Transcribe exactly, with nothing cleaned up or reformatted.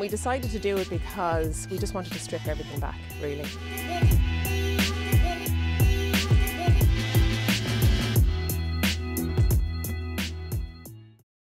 we decided to do it because we just wanted to strip everything back, really.